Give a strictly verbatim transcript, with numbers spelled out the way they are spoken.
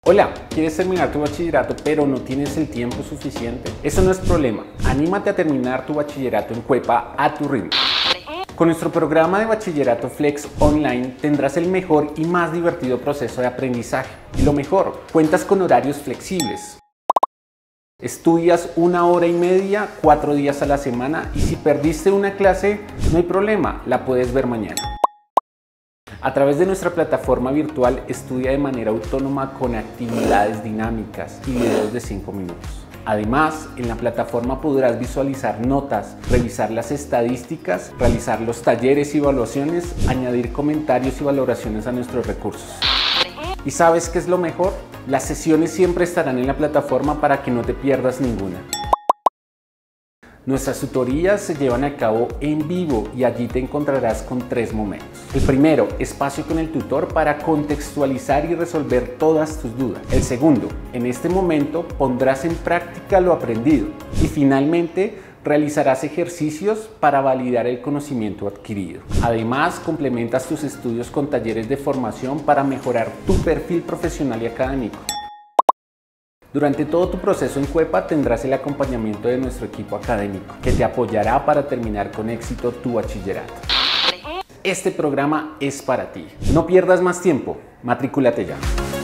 Hola, ¿quieres terminar tu bachillerato pero no tienes el tiempo suficiente? Eso no es problema. Anímate a terminar tu bachillerato en Cuepa a tu ritmo. Con nuestro programa de Bachillerato Flex Online tendrás el mejor y más divertido proceso de aprendizaje. Y lo mejor, cuentas con horarios flexibles. Estudias una hora y media, cuatro días a la semana, y si perdiste una clase, no hay problema, la puedes ver mañana. A través de nuestra plataforma virtual, estudia de manera autónoma con actividades dinámicas y videos de cinco minutos. Además, en la plataforma podrás visualizar notas, revisar las estadísticas, realizar los talleres y evaluaciones, añadir comentarios y valoraciones a nuestros recursos. ¿Y sabes qué es lo mejor? Las sesiones siempre estarán en la plataforma para que no te pierdas ninguna. Nuestras tutorías se llevan a cabo en vivo y allí te encontrarás con tres momentos. El primero, espacio con el tutor para contextualizar y resolver todas tus dudas. El segundo, en este momento pondrás en práctica lo aprendido. Y finalmente, realizarás ejercicios para validar el conocimiento adquirido. Además, complementas tus estudios con talleres de formación para mejorar tu perfil profesional y académico. Durante todo tu proceso en Cuepa tendrás el acompañamiento de nuestro equipo académico, que te apoyará para terminar con éxito tu bachillerato. Este programa es para ti. No pierdas más tiempo, matrículate ya.